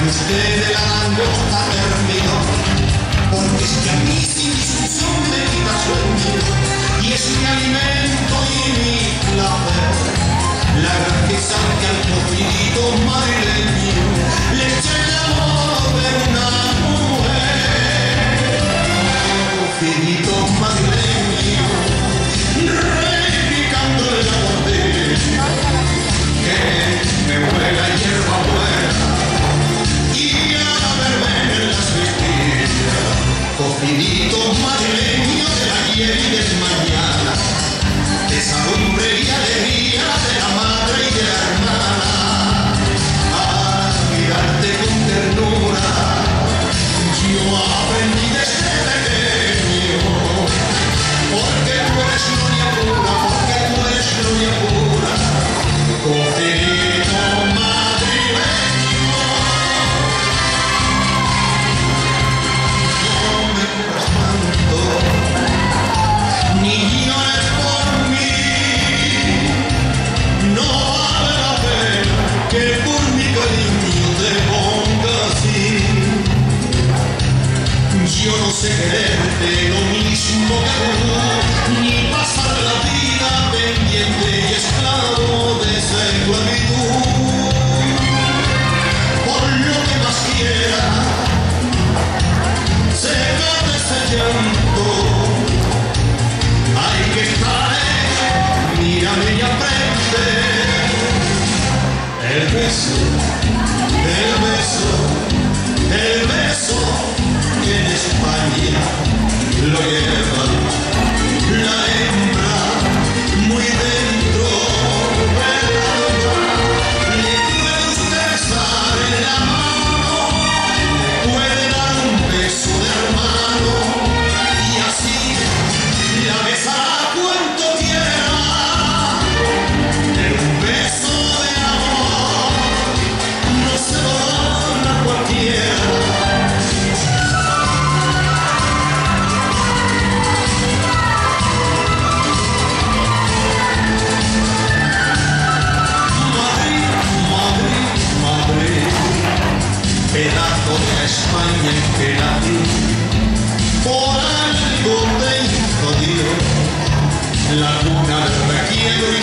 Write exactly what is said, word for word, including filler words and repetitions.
usted de la langosta terminó, porque es que a mí sin discusión me quita sueño, y es mi alimento y mi placer, la grandeza que al cofidito madrileño le echa el amor de una mujer. Cofidito madrileño, reivindicando el botella, que me huele a hierba buena y a verme en las vestidas. Cofidito madrileño de la ayer y del mañana, de esa lumbre y alegría de la madre y de la hermana. A mirarte con ternura yo aprendí desde pequeño, porque tú eres gloria pura, porque tú eres gloria pura. Cofidito madrileño, no me curas tanto, ni llores por mí, no vale la pena que por mi cariño te ponga así. Yo no sé quererte lo mismo que tú, ni pasar la vida pendiente y esclavo de esa esclavitud. Por lo que más quiera, sécate ese llanto. Hay que estar, mírame y aprende. El beso, el beso, el beso que en España lo lleva la hembra muy dentro del alma. Le puede usted besar en la mano, le puede dar un beso de hermano, y así la besará cuanto quiera. Pero un beso de amor no se lo dan a cualquiera. Pedazo de la España en que nací, por algo te hizo Dios, la cuna del requiero y